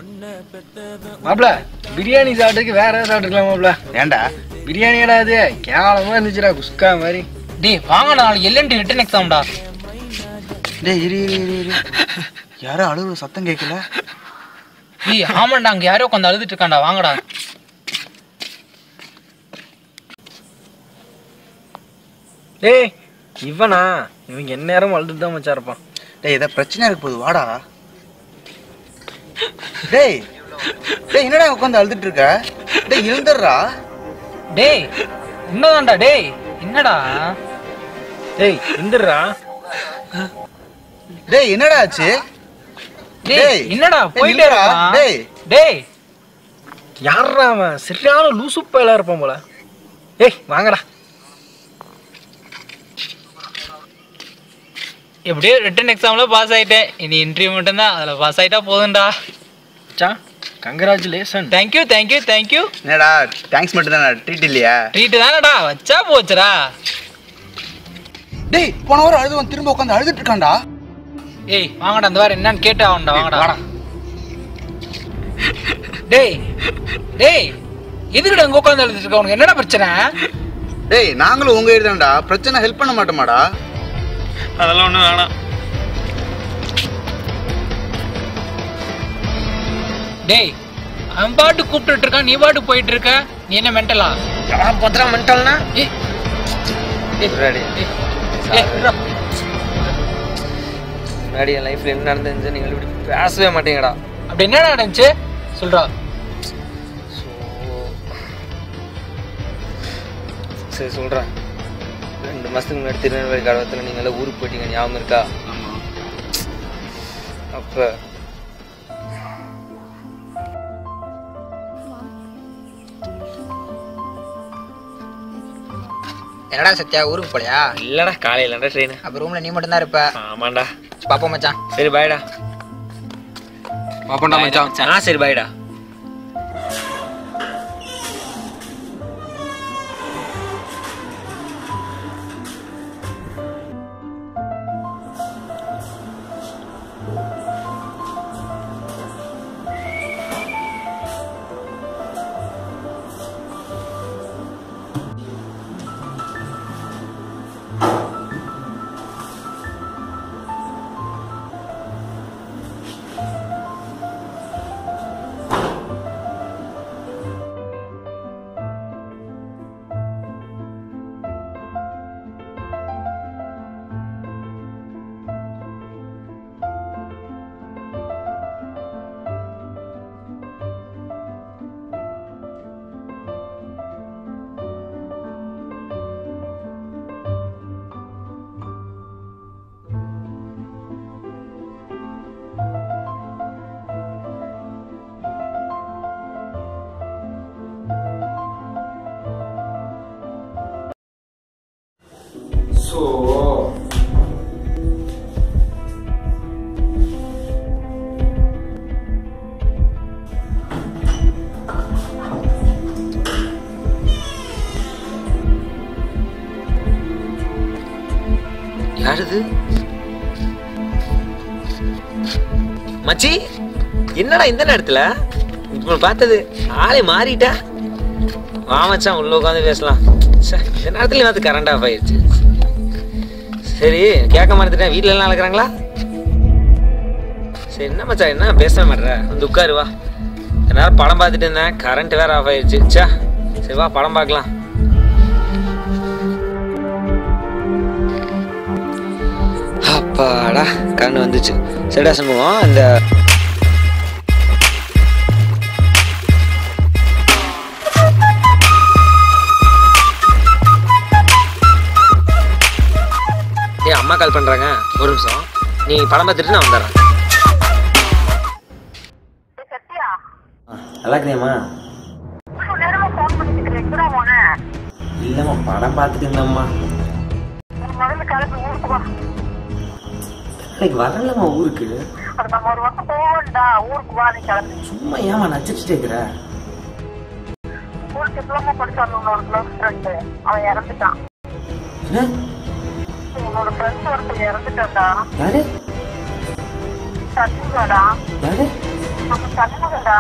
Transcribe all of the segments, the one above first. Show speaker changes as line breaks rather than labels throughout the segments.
மாப்ள பிரியாணி சாப்பிட்டுக்கு வேற ஏதாவது சாப்பிட்டுக்கலாம் மாப்ள.
ஏன்டா
பிரியாணியடா அது கேவலமா இருந்துச்சுடா குஸ்கா மாதிரி.
டேய் வாங்கடா எல்என்டி ரிட்டன் எக்ஸாம்டா.
டேய் இரு யாரோ அழுகுற சத்தம் கேட்கல.
டேய் ஆமாண்டா அங்க யாரோ உட்காந்து அழுதுட்டு இருக்கான்டா வாங்கடா.
டேய் இவனா இவங்க என்ன நேரம் அழுதுட்டு தான் மச்சா இருப்பான்.
டேய் ஏதோ பிரச்சனை இருக்கு போது வாடா. டேய் என்னடா உட்காந்து அழுதுட்டு இருக்க? டேய் எழுந்துடுறா.
டேய் என்னதான்டா டேய் என்னடா?
டேய் எந்திரா.
டேய் என்னடா ஆச்சு?
டேய் என்னடா போயிட்டே
இல்லடா. டேய்
டேய்
யாரா அவன்? சரியான லூசு பயலா இருப்பான் போல. ஏய் வாங்கடா.
எப்படியோ ரிட்டன் எக்ஸாம்ல பாஸ் ஆயிட்டேன். இனி இன்டர்வியூ மட்டும்தான், அதில் பாஸ் ஆயிட்டா போதும்டா.
மச்சான் கங்க்ராச்சுலேஷன்.
Thank you thank you thank you.
என்னடா தேங்க்ஸ் மட்டும் தானே, ட்ரீட் இல்லையா?
ட்ரீட் தானடா வச்சா போச்சுடா.
டேய் போன வாரம் அழுதுவன் திரும்ப உட்காந்து அழுதுட்டு இருக்கான்டா.
ஏய் வாங்கடா அந்த வாரம் என்னன்னு கேட்டு ஆகண்டா வாங்கடா. டேய் டேய் எதுக்குடா அங்கே உட்காந்து எழுதிட்டு இருக்க? உனக்கு என்னடா பிரச்சனை?
டேய் நாங்களும் உங்க எழுதாண்டா, பிரச்சனை ஹெல்ப் பண்ண மாட்டோமாடா?
அதெல்லாம் ஒன்றும் வேணாம்.
டேய் அவன் பாட்டு கூப்பிட்டு இருக்கான், நீ பாட்டு போயிட்டு இருக்க. நீ என்ன மென்டலா?
யாரும் பத்திரா மென்டல்னா?
முன்னாடி என் லைஃப்ல என்ன நடந்துச்சு நீங்கள் இப்படி பேசவே மாட்டீங்கடா.
அப்படி என்ன நடந்துச்சு சொல்றா.
சரி சொல்கிறேன். 2 மாதத்துக்கு முன்னாடி திருநெல்வேலி கடவத்தில் நீங்கள் எல்லாம் ஊருக்கு போயிட்டீங்க, ஞாபகம் இருக்கா? அப்போ
என்னடா சத்யா ஊருக்கு போலையா?
இல்லைடா காலையிலடா ட்ரெயின்.
அப்போ ரூம்ல நீ மட்டும் தான் இருப்ப?
ஆமாண்டா.
பாப்போம் மச்சான்.
சரி பாய்டா.
பாப்போம்டா மச்சான்.
சரி பாய்டா. யாருது மச்சி? என்னடா இந்த நேரத்துல இப்போ பார்த்தது? ஆளே மாறிட்டா. வா மச்சான் உள்ள உட்காந்து பேசலாம். இந்த நேரத்துல வந்து கரண்ட் ஆஃப் ஆயிடுச்சு. சரி கேட்க மாட்டேன், வீட்டுல எல்லாம் அழைக்கிறாங்களா? சரி என்ன மச்சான் என்ன பேச மாட்டேற, வந்து உட்காரு வா. நேரம் படம் பார்த்துட்டு இருந்தேன், கரண்ட் வேற ஆஃப் ஆயிடுச்சு. சா சரி வா படம் பார்க்கலாம். அப்பாடா கரண்ட் வந்துச்சு. சரிடா சண்முகம், இந்த அம்மா கால் பண்றாங்க, ஒரு நிமிஷம் நீ படம் பார்த்துட்டு நான் வந்துடுறேன். நல்லா இருக்கிறியம்மா? இல்லம்மா படம் பார்த்துட்டு இருந்தம்மா. இன்னைக்கு வரலம்மா ஊருக்கு. சும்மா ஏமா நச்சுட்டு இருக்கிற? யாரு? யாரு?
போறேன்டா.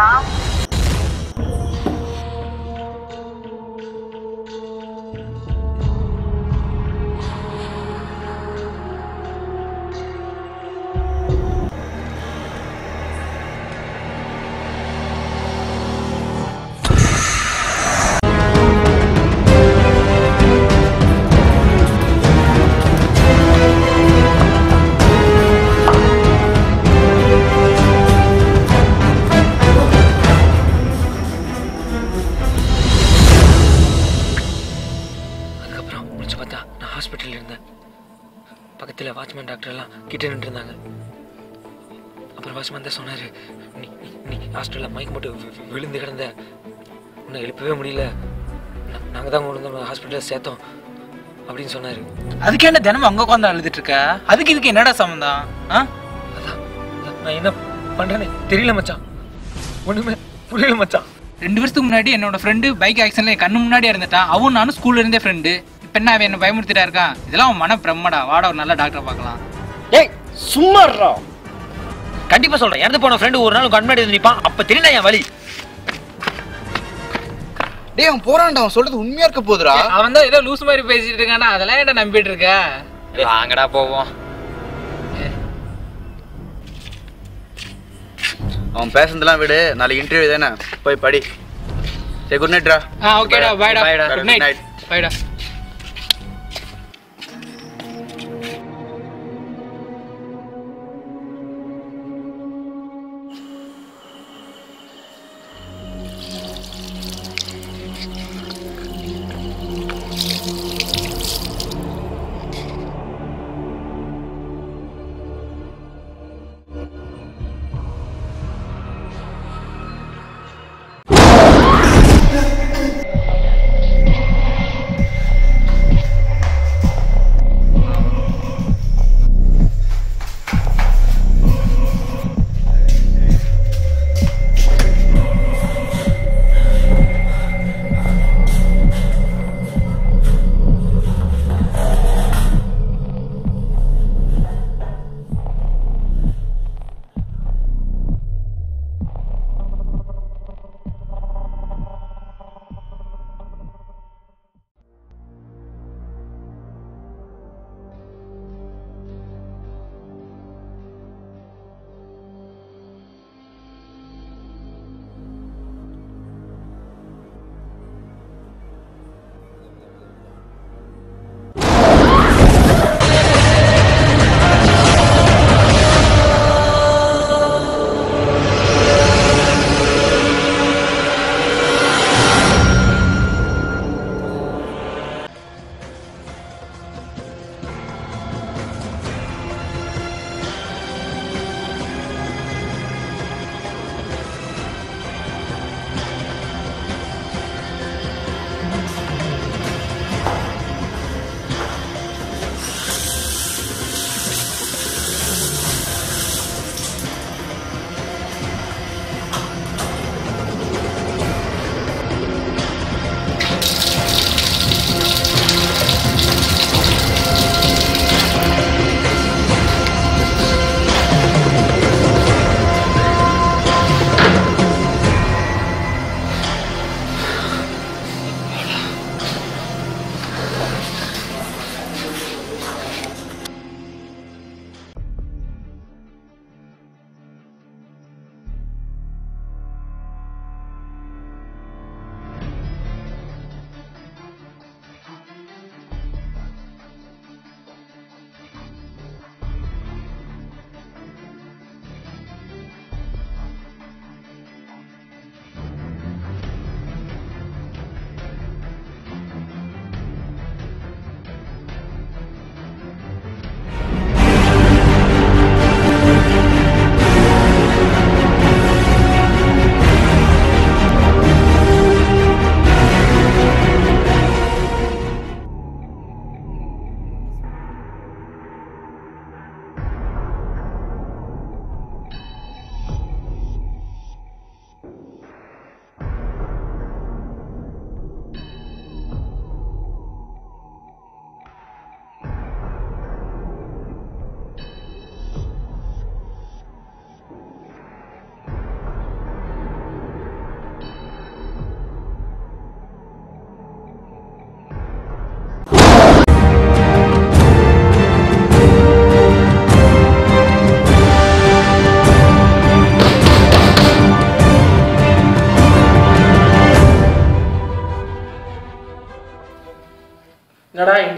ஹாஸ்பிட்டலில் இருந்தேன். பக்கத்தில் வாட்ச்மேன் டாக்டர் எல்லாம் கிட்ட நின்று இருந்தாங்க. அப்புறம் வாட்ச்மேன் தான் சொன்னார், நீ நீ ஹாஸ்டலில் மைக் மட்டும் விழுந்து கிடந்த, உன்னை எழுப்பவே முடியல, நாங்கள் தான் கொண்டு வந்து ஹாஸ்பிட்டலில் சேர்த்தோம் அப்படின்னு சொன்னார்.
அதுக்கு என்ன தினமும் அங்கே உட்காந்து அழுதுட்டு இருக்க? அதுக்கு இதுக்கு என்னடா சம்மந்தம்?
அதான் நான் என்ன பண்ணுறேன்னு தெரியல மச்சான், ஒன்றுமே புரியல மச்சான்.
2 வருஷத்துக்கு முன்னாடி என்னோட ஃப்ரெண்டு பைக் ஆக்சிடென்ட்ல என் கண்ணு முன்னாடி இருந்துட்டான். அவன் நானும் ஸ்கூல்ல இருந்தே ஃப்ரெண்டு. இப்போ என்ன அவன் என்ன பயமுறுத்திட்டா இருக்கான்? இதெல்லாம் அவன் மன பிரம்மடா. வாட ஒரு நல்ல டாக்டரை பார்க்கலாம்.
ஏய் சும்மா இருடா. கண்டிப்பா சொல்றேன், இறந்து போன ஃப்ரெண்டு ஒரு நாள் கண்மாடி வந்து நிப்பான், அப்ப தெரியல என் வலி.
டேய் அவன் போறான்டா, அவன் சொல்றது உண்மையா இருக்க போதுடா.
அவன் தான் ஏதோ லூஸ் மாதிரி பேசிட்டு இருக்கானா, அதெல்லாம் என்ன நம்பிட்டு இருக்க?
வாங்கடா போவோம்.
அவன் பேசுனதெல்லாம் விடு, நாளைக்கு இன்டர்வியூ தானே, போய் படி. சரி குட் நைட்ரா.
ஓகேடா, பைடா.
Bye டா.
Good night. பைடா.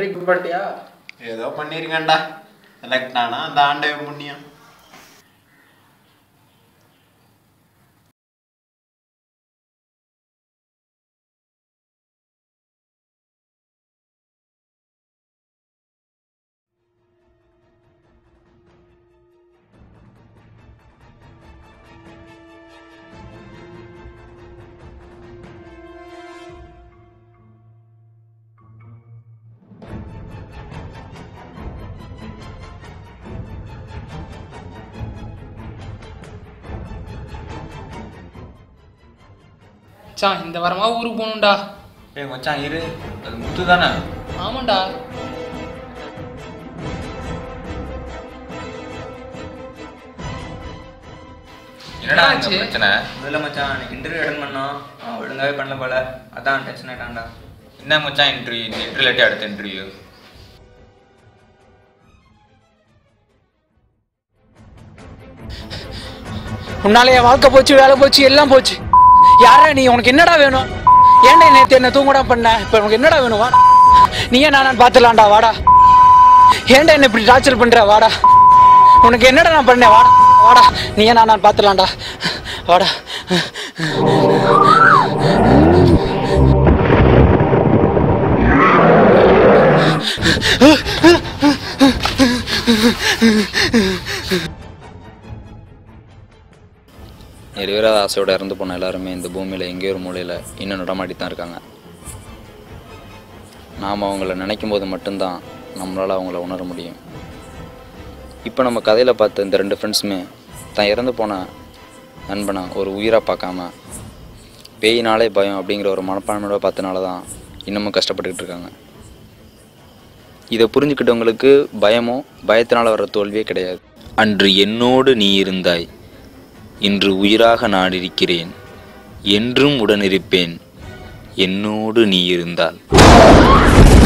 இன்டர்வியூ பண்ணிட்டியா?
ஏதோ பண்ணியிருக்கேன்டா. செலக்ட் ஆனா அந்த ஆண்டவே புண்ணியம்.
மச்சான் இந்த வாரமா ஊருக்கு போகணும்டா.
ஏய் மச்சான் இரு, அது முத்து தானே?
ஆமாண்டா.
என்னடா ஆச்சு பிரச்சனை?
முதல்ல மச்சான் எனக்கு இன்டர்வியூ அட்டன் பண்ணோம், ஒழுங்காவே பண்ணல போல, அதான் டென்ஷன் ஆயிட்டான்டா.
என்ன மச்சான் இன்டர்வியூ? இந்த இன்டர்வியூ அடுத்த இன்டர்வியூ?
உன்னால என் வாழ்க்கை போச்சு, வேலை போச்சு, எல்லாம் போச்சு. யாரா நீ? உனக்கு என்னடா வேணும்? ஏன்டா நேற்று என்ன தூங்கடா பண்ண? இப்போ உனக்கு என்னடா வேணும்? வாடா, நீயே நான் பார்த்துலாம்டா. வாடா, ஏன்டா என்ன இப்படி டார்ச்சர் பண்ற? வாடா, உனக்கு என்னடா நான் பண்ணேன்? வாடா வாடா, நீயே நான் பார்த்துலாம்டா. வாடா.
நிறைவேறாத ஆசையோட இறந்து போன எல்லாருமே இந்த பூமியில் எங்கேயோ ஒரு மூலையில் இன்னும் நடமாட்டி தான் இருக்காங்க. நாம் அவங்கள நினைக்கும் போது மட்டும்தான் நம்மளால் அவங்கள உணர முடியும். இப்போ நம்ம கதையில் பார்த்த இந்த 2 ஃப்ரெண்ட்ஸுமே தான் இறந்து போன நண்பனை ஒரு உயிராக பார்க்காம பேயினாலே பயம் அப்படிங்கிற ஒரு மனப்பான்மையோட பார்த்தனால தான் இன்னமும் கஷ்டப்பட்டுக்கிட்டு இருக்காங்க. இதை புரிஞ்சுக்கிட்டவங்களுக்கு பயமோ பயத்தினால் வர்ற தோல்வியே கிடையாது. அன்று என்னோடு நீ இருந்தாய், இன்று உயிராக நான் இருக்கிறேன், என்றும் உடனிருப்பேன், என்னோடு நீ இருந்தால்.